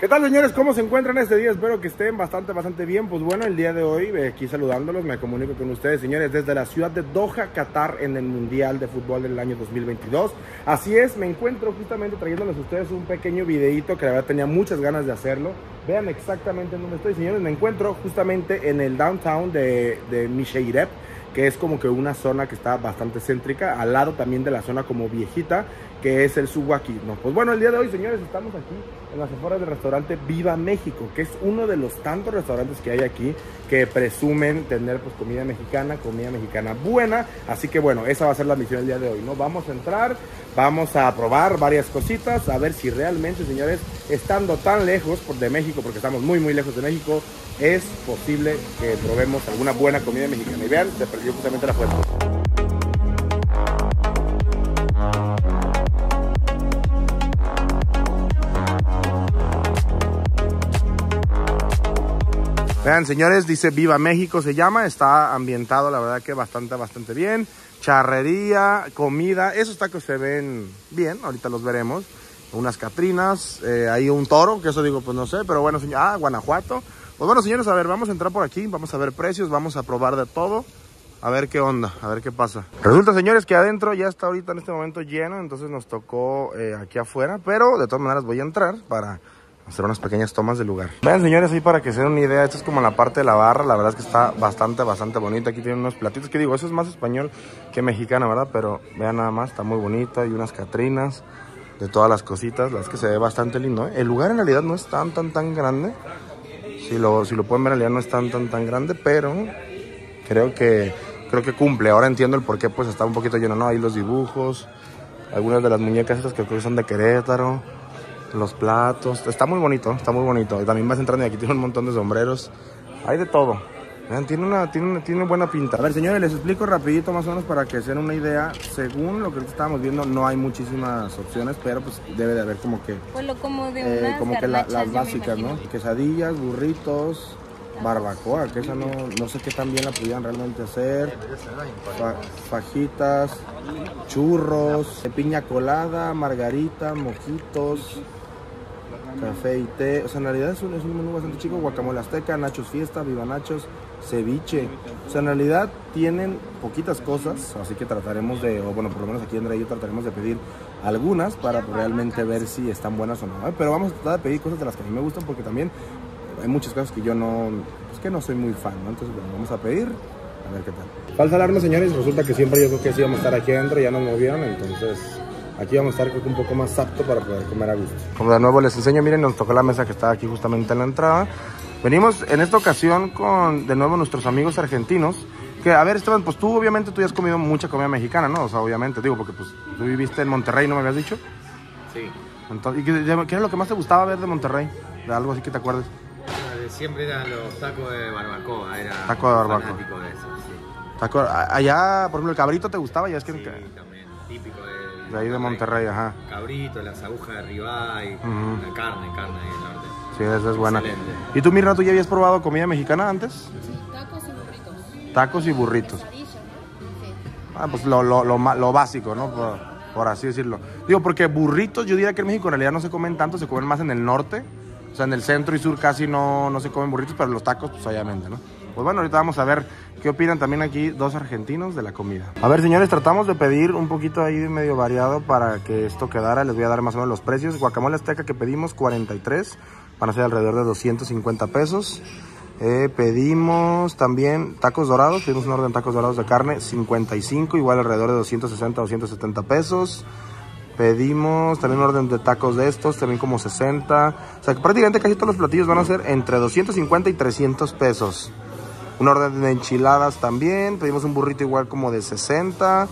¿Qué tal, señores? ¿Cómo se encuentran este día? Espero que estén bastante bien. Pues bueno, el día de hoy, aquí saludándolos, me comunico con ustedes, señores, desde la ciudad de Doha, Qatar, en el Mundial de Fútbol del año 2022. Así es, me encuentro justamente trayéndoles a ustedes un pequeño videito que la verdad tenía muchas ganas de hacerlo. Vean exactamente en dónde estoy, señores. Me encuentro justamente en el downtown de Misheireb, que es como que una zona que está bastante céntrica, al lado también de la zona como viejita, que es el Suwaki, ¿no? Pues bueno, el día de hoy, señores, estamos aquí en las afueras del restaurante Viva México, que es uno de los tantos restaurantes que hay aquí que presumen tener pues comida mexicana buena. Así que bueno, esa va a ser la misión del día de hoy, ¿no? Vamos a entrar, vamos a probar varias cositas, a ver si realmente, señores, estando tan lejos de México, porque estamos muy lejos de México, es posible que probemos alguna buena comida mexicana. Y vean, se perdió justamente la fuente. Vean, señores, dice Viva México, se llama, está ambientado la verdad que bastante bien. Charrería, comida, esos tacos se ven bien, ahorita los veremos. Unas catrinas, hay un toro, que eso digo, pues no sé, pero bueno, señor, Guanajuato. Pues bueno, señores, a ver, vamos a entrar por aquí, vamos a ver precios, vamos a probar de todo. A ver qué onda, a ver qué pasa. Resulta, señores, que adentro ya está ahorita en este momento lleno, entonces nos tocó aquí afuera, pero de todas maneras voy a entrar para hacer unas pequeñas tomas del lugar. Vean, señores, ahí para que se den una idea, esto es como la parte de la barra, la verdad es que está bastante bonita. Aquí tienen unos platitos, que digo, eso es más español que mexicano, ¿verdad? Pero vean nada más, está muy bonito, hay unas catrinas de todas las cositas, la verdad es que se ve bastante lindo, ¿eh? El lugar en realidad no es tan grande, si lo pueden ver en realidad no es tan grande, pero creo que cumple. Ahora entiendo el por qué pues está un poquito lleno, ¿no? Ahí los dibujos, algunas de las muñecas estas que creo que son de Querétaro. Los platos, está muy bonito. Y también vas entrando y aquí tiene un montón de sombreros. Hay de todo. Vean, tiene buena pinta. A ver, señores, les explico rapidito más o menos para que se den una idea. Según lo que estábamos viendo, no hay muchísimas opciones, pero pues debe de haber como que... Pues lo como de unas como que las básicas, ¿no? Que... Quesadillas, burritos, barbacoa, que esa no sé qué tan bien la pudieran realmente hacer. Fajitas, churros, piña colada, margarita, mojitos, café y té. O sea, en realidad es un menú bastante chico. Guacamole azteca, nachos fiesta, viva nachos, ceviche. O sea, en realidad tienen poquitas cosas, así que trataremos de, o bueno, por lo menos aquí Andrea y yo trataremos de pedir algunas para realmente ver si están buenas o no. Pero vamos a tratar de pedir cosas de las que a mí me gustan, porque también hay muchas cosas que yo no soy muy fan, ¿no? Entonces, bueno, vamos a pedir, a ver qué tal. Falsa alarma, señores, resulta que siempre yo creo que sí íbamos a estar aquí adentro, ya nos movieron, entonces aquí vamos a estar creo que un poco más apto para poder comer a gusto. Como de nuevo les enseño, miren, nos tocó la mesa que está aquí justamente en la entrada. Venimos en esta ocasión con de nuevo nuestros amigos argentinos, que a ver, Esteban, pues tú obviamente tú ya has comido mucha comida mexicana, ¿no? O sea, obviamente, digo, porque pues tú viviste en Monterrey, ¿no me habías dicho? Sí. Entonces, ¿qué era lo que más te gustaba ver de Monterrey? De algo así que te acuerdes. Siempre eran los tacos de barbacoa, era taco de barbacoa. Fanático de eso, sí. Taco, allá, por ejemplo, el cabrito te gustaba, ya es que... Sí, también, típico de ahí de Monterrey, ajá. Cabrito, las agujas de ribeye, la carne ahí en el norte. Sí, esa es buena. Excelente. ¿Y tú, Mirna, tú ya habías probado comida mexicana antes? Sí, tacos y burritos. Tacos y burritos. ¿No? Sí. Pues lo básico, ¿no? Por así decirlo. Digo, porque burritos yo diría que en México en realidad no se comen tanto, se comen más en el norte. O sea, en el centro y sur casi no se comen burritos, pero los tacos, pues obviamente, ¿no? Pues bueno, ahorita vamos a ver qué opinan también aquí dos argentinos de la comida. A ver, señores, tratamos de pedir un poquito ahí de medio variado para que esto quedara. Les voy a dar más o menos los precios. Guacamole azteca que pedimos, 43. Van a ser alrededor de 250 pesos. Pedimos también tacos dorados. Pedimos un orden de tacos dorados de carne, 55. Igual alrededor de 260 270 pesos. Pedimos también un orden de tacos de estos, también como 60. O sea, que prácticamente casi todos los platillos van a ser entre 250 y 300 pesos. Un orden de enchiladas también. Pedimos un burrito igual como de 60.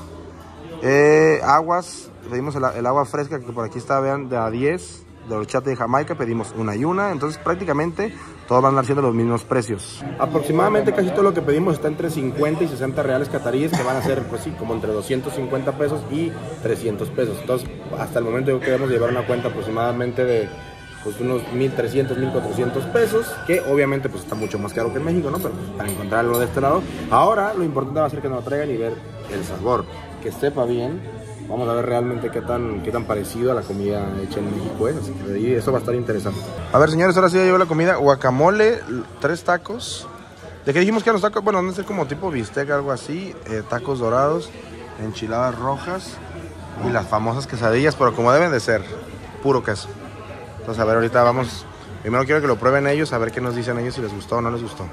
Aguas. Pedimos el agua fresca que por aquí está, vean, de a 10. De horchata de Jamaica pedimos una y una. Entonces prácticamente todos van a andar siendo los mismos precios. Aproximadamente casi todo lo que pedimos está entre 50 y 60 reales cataríes, que van a ser, pues sí, como entre 250 pesos y 300 pesos. Entonces, hasta el momento yo queremos llevar una cuenta aproximadamente de pues unos 1,300, 1,400 pesos, que obviamente pues está mucho más caro que en México, ¿no? Pero pues, para encontrarlo de este lado. Ahora lo importante va a ser que nos lo traigan y ver el sabor, que sepa bien Vamos a ver realmente qué tan parecido a la comida hecha en México es. Así que de ahí eso va a estar interesante. A ver, señores, ahora sí ya llegó la comida. Guacamole, 3 tacos. ¿De qué dijimos que eran los tacos? Bueno, van a ser como tipo bistec, algo así. Tacos dorados, enchiladas rojas y las famosas quesadillas, pero como deben de ser, puro queso. Entonces, a ver, ahorita vamos. Primero quiero que lo prueben ellos, a ver qué nos dicen ellos, si les gustó o no les gustó.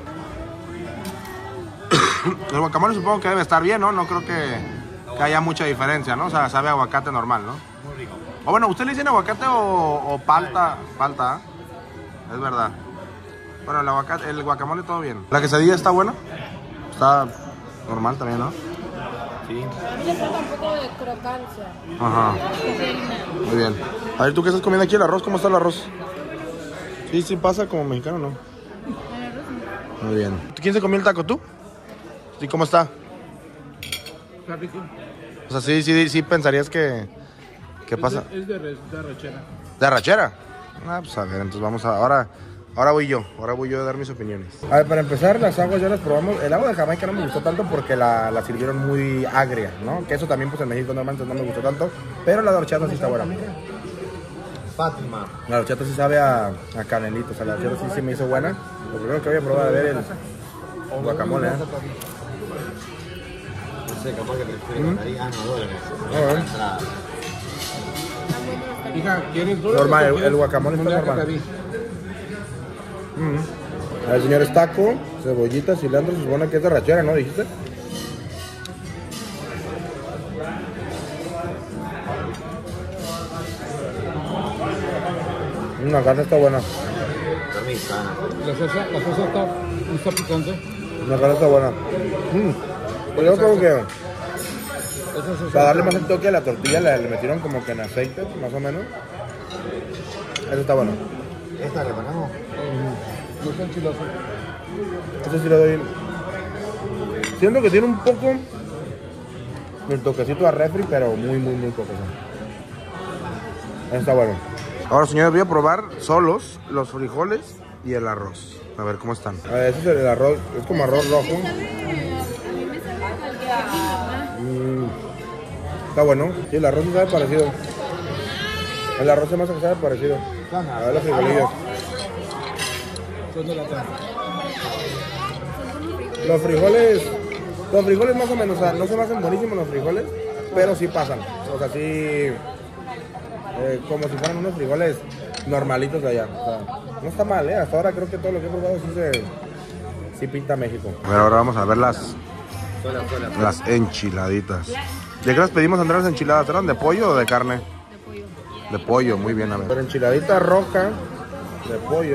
El guacamole supongo que debe estar bien, ¿no? No creo que haya mucha diferencia, ¿no? O sea, sabe a aguacate normal, ¿no? Muy rico. O bueno, ¿usted le dicen aguacate o palta? Palta, ¿eh? Es verdad. Bueno, el guacamole todo bien. ¿La quesadilla está buena? Está normal también, ¿no? Sí. A mí le falta un poco de crocancia. Ajá. Muy bien. A ver, ¿tú qué estás comiendo aquí? ¿El arroz? ¿Cómo está el arroz? Sí, sí pasa como mexicano, ¿no? Muy bien. ¿Quién se comió el taco, tú? ¿Sí, cómo está? Está rico. O sea, sí pensarías que... ¿Qué pasa? Es de arrachera. ¿De arrachera? Ah, pues a ver, entonces vamos a... Ahora voy yo a dar mis opiniones. A ver, para empezar, las aguas ya las probamos. El agua de Jamaica no me gustó tanto porque la sirvieron muy agria, ¿no? Que eso también, pues en México normalmente no me gustó tanto. Pero la de horchata sí está buena. Fátima. La horchata sí sabe a canelito, o sea, la horchata sí se me hizo buena. Lo primero que voy a probar a ver el guacamole, ¿eh? No sé, capaz que prefiero $dólares. Ah, bueno. Entrada. Hija, ¿quieres dólares? Normal, o quieres el guacamole está moneda normal. catarí? A ver, señores, taco, cebollita, cilantro, se supone que es de arrachera, ¿no? ¿Dijiste? La carne está buena. Permiso, Ana. La salsa está picante. La carne está buena. Pues yo creo que Esa salsa para darle más el toque a la tortilla le metieron como que en aceite, más o menos. Eso está bueno. ¿Esta le ponemos? no está enchiloso. Eso sí le doy. Siento que tiene un poco el toquecito a refri, pero muy poco. Eso está bueno. Ahora, señores, voy a probar solos los frijoles y el arroz. A ver cómo están. A ver, ese es el arroz, es como arroz rojo. Está bueno. Sí, el arroz sí sabe parecido. El arroz se me hace que sabe parecido. A ver los frijolillos. Son de lata. Los frijoles más o menos, o sea, no se me hacen buenísimos los frijoles, pero sí pasan. O sea, sí, como si fueran unos frijoles normalitos de allá. O sea, no está mal, ¿eh? Hasta ahora creo que todo lo que he probado sí pinta México. A ver, ahora vamos a ver las enchiladitas. ¿De qué las pedimos, Andrés, las enchiladas? ¿Eran de pollo o de carne? De pollo. De pollo, muy bien, a ver. Pero enchiladita roja de pollo.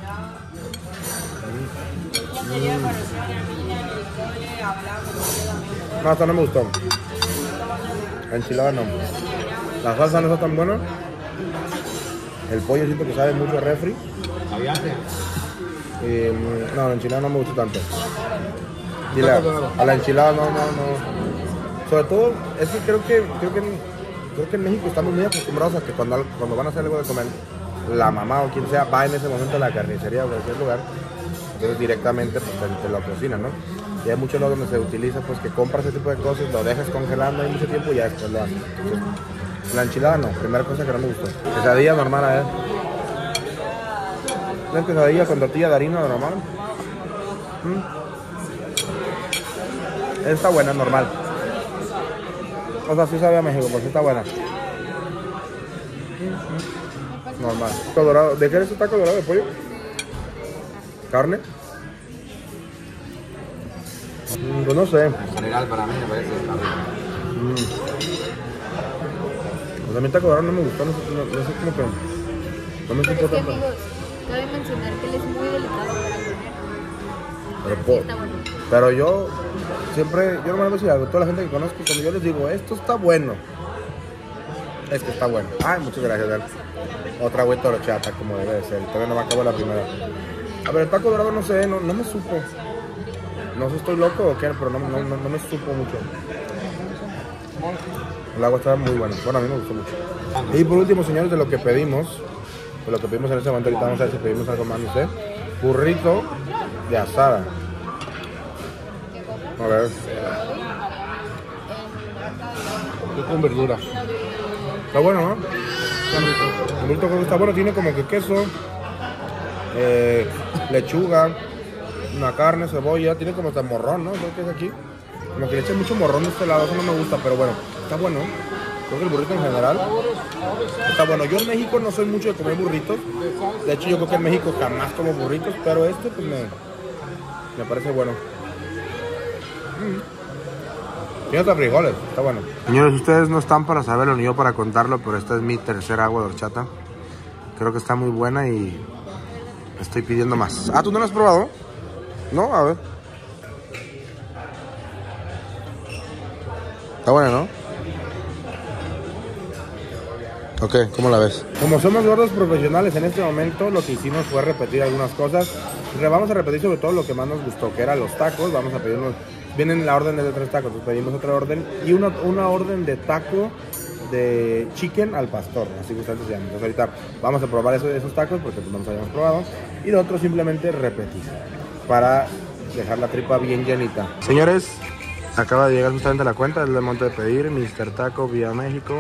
No, esta no me gustó. La enchilada no. La salsa no está tan buena. El pollo siento que sabe mucho a refri. ¿Aviaste? No, la enchilada no me gustó tanto. Y a la enchilada no. Sobre todo, es que creo que en México estamos muy acostumbrados a que cuando van a hacer algo de comer, la mamá o quien sea va en ese momento a la carnicería o cualquier lugar. Entonces directamente pues te lo cocinan, ¿no? Y hay muchos lugares donde se utiliza pues que compras ese tipo de cosas, lo dejas congelando ahí mucho tiempo y ya después lo haces. Entonces, la enchilada no, primera cosa que no me gustó. Quesadilla normal, una quesadilla con tortilla de harina normal. Está buena, normal. O sea, sí sabe a México, pues está buena. Normal. Taco dorado. ¿De qué es ese taco dorado de pollo? ¿Carne? Pues no sé. En general, para mí me parece que está rico. Pues a mí el taco dorado no me gustó, no sé cómo que... No me Pero supo es que, tanto. amigos, cabe mencionar que él es muy delicado para comer. Pero, Sí, está bueno. pero yo normalmente si algo, toda la gente que conozco, cuando yo les digo, esto está bueno, es que está bueno. Ay, muchas gracias, Dan. Otra vuelta de horchata, como debe de ser. Todavía no me acabo la primera. A ver, el taco dorado no sé, no me supo. No sé si estoy loco o qué, pero no me supo mucho. El agua estaba muy buena. Bueno, a mí me gustó mucho. Y por último, señores, de lo que pedimos en ese momento, ahorita vamos a ver si pedimos algo más, no sé. Burrito de asada. A ver. Yo con verdura. Está bueno, ¿no? Está rico. El burrito creo que está bueno, tiene como que queso, lechuga, una carne, cebolla, tiene como hasta morrón, ¿no? Creo que es aquí. Como que le echan mucho morrón de este lado, eso no me gusta, pero bueno, está bueno. Creo que el burrito en general está bueno. Yo en México no soy mucho de comer burritos. De hecho, yo creo que en México jamás como burritos, pero este pues me parece bueno. Tiene hasta frijoles, está bueno. Señores, ustedes no están para saberlo ni yo para contarlo, pero esta es mi tercera agua de horchata. Creo que está muy buena y estoy pidiendo más. Ah, ¿tú no la has probado? No, a ver. Está buena, ¿no? Ok, ¿cómo la ves? Como somos gordos profesionales en este momento, lo que hicimos fue repetir algunas cosas. Vamos a repetir sobre todo lo que más nos gustó, que eran los tacos. Vamos a pedirnos, vienen la orden de 3 tacos, entonces pedimos otra orden. Y una orden de taco de chicken al pastor, así que ustedes se llaman. Entonces ahorita vamos a probar esos tacos porque pues no los habíamos probado. Y lo otro simplemente repetir, para dejar la tripa bien llenita. Señores, acaba de llegar justamente la cuenta, es el monte de pedir, Mr. Taco vía México.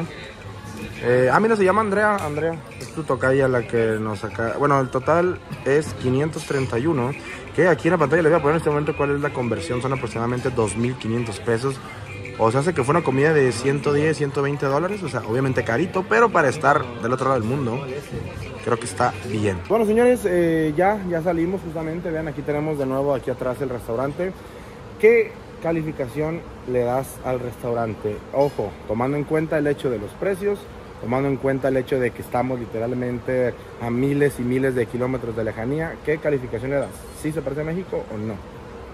Mira, se llama Andrea, es tu tocaya la que nos saca. Bueno, el total es 531, que aquí en la pantalla le voy a poner en este momento cuál es la conversión, son aproximadamente 2,500 pesos. O sea, hace que fue una comida de 110, 120 dólares, o sea, obviamente carito, pero para estar del otro lado del mundo, creo que está bien. Bueno, señores, ya salimos justamente, vean, aquí tenemos de nuevo aquí atrás el restaurante. ¿Qué calificación le das al restaurante? Ojo, tomando en cuenta el hecho de los precios, tomando en cuenta el hecho de que estamos literalmente a miles y miles de kilómetros de lejanía, ¿qué calificación le das? ¿Sí se parece a México o no?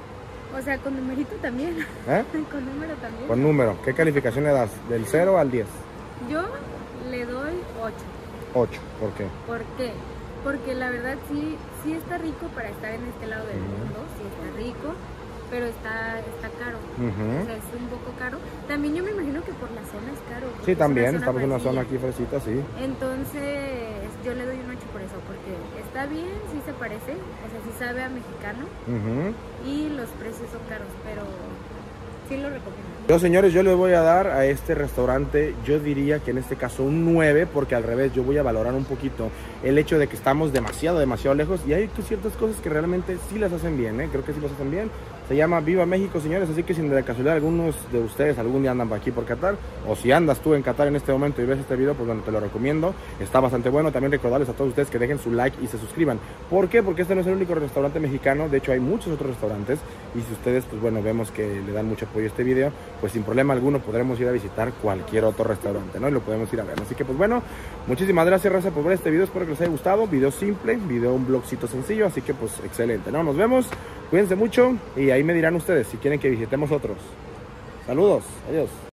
O sea, con numerito también. ¿Eh? Con número también. Con número, ¿qué calificación le das? ¿Del 0 al 10? Yo le doy 8. 8, ¿por qué? ¿Por qué? Porque la verdad sí está rico para estar en este lado del mundo, sí está rico, pero está caro. O sea, es un poco caro. También yo me imagino que por la zona es caro. Sí, también, estamos en una fresilla. zona aquí fresita, sí. Entonces, yo le doy un 8 por eso, porque está bien, sí se parece, o sea, sí sabe a mexicano, y los precios son caros, pero sí lo recomiendo. Yo, señores, yo le voy a dar a este restaurante, yo diría que en este caso un 9, porque al revés, yo voy a valorar un poquito el hecho de que estamos demasiado lejos, y hay ciertas cosas que realmente sí las hacen bien, creo que sí las hacen bien. Se llama Viva México, señores, así que si de casualidad algunos de ustedes algún día andan aquí por Qatar, o si andas tú en Qatar en este momento y ves este video, pues bueno, te lo recomiendo, está bastante bueno. También recordarles a todos ustedes que dejen su like y se suscriban. ¿Por qué? Porque este no es el único restaurante mexicano, de hecho hay muchos otros restaurantes, y si ustedes, pues bueno, vemos que le dan mucho apoyo a este video, pues sin problema alguno podremos ir a visitar cualquier otro restaurante, ¿no? Y lo podemos ir a ver. Así que pues bueno, muchísimas gracias, raza, por ver este video, espero que les haya gustado, video simple, video un vlogcito sencillo, así que pues excelente, ¿no? Nos vemos, cuídense mucho y ahí me dirán ustedes si quieren que visitemos otros. Saludos, adiós.